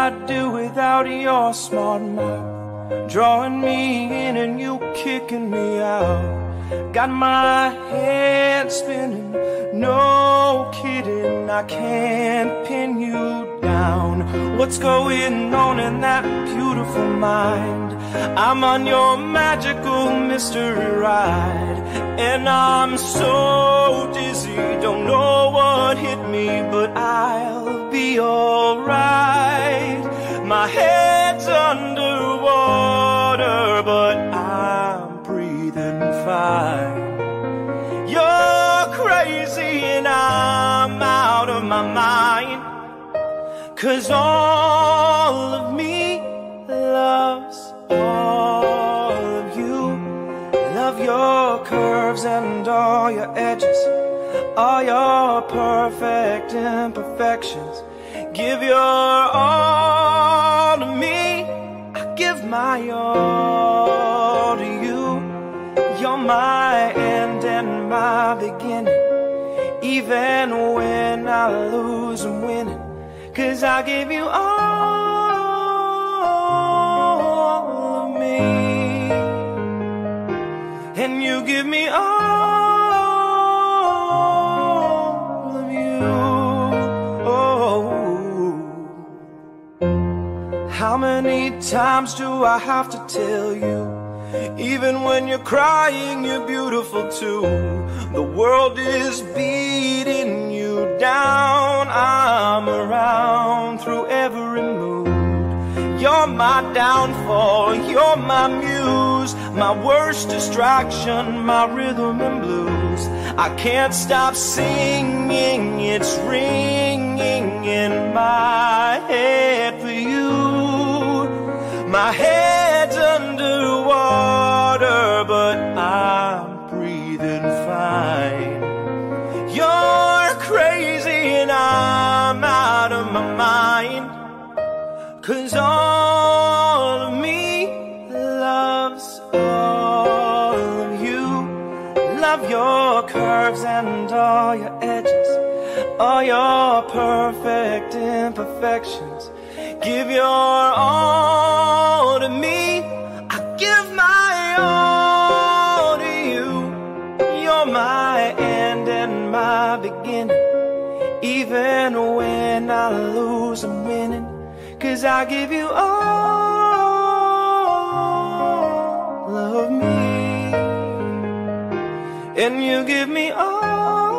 I'd do without your smart mouth, drawing me in and you kicking me out. Got my head spinning, no kidding, I can't pin you down. What's going on in that beautiful mind? I'm on your magical mystery ride, and I'm so dizzy, don't know what hit me, but I'll be alright. My head's underwater, but I'm breathing fine. You're crazy and I'm out of my mind, 'cause all of me loves all of you. Love your curves and all your edges, all your perfect imperfections. Give your all to me, I give my all to you. You're my end and my beginning, even when I lose I'm winning, 'cause I give you all of me, and you give me all of you. Oh, how many times do I have to tell you? Even when you're crying, you're beautiful too. The world is beating you down, I'm around through every mood. You're my downfall, you're my muse, my worst distraction, my rhythm and blues. I can't stop singing, it's ringing in my head for you. My head's underwater, but I'm breathing fine. You're crazy and I'm out of my mind, 'cause all of me loves all of you. Love your curves and all your edges, all your perfect imperfections. Give your all to me, I give my all to you. You're my end and my beginning, even when I lose I'm winning, 'cause I give you all of me, and you give me all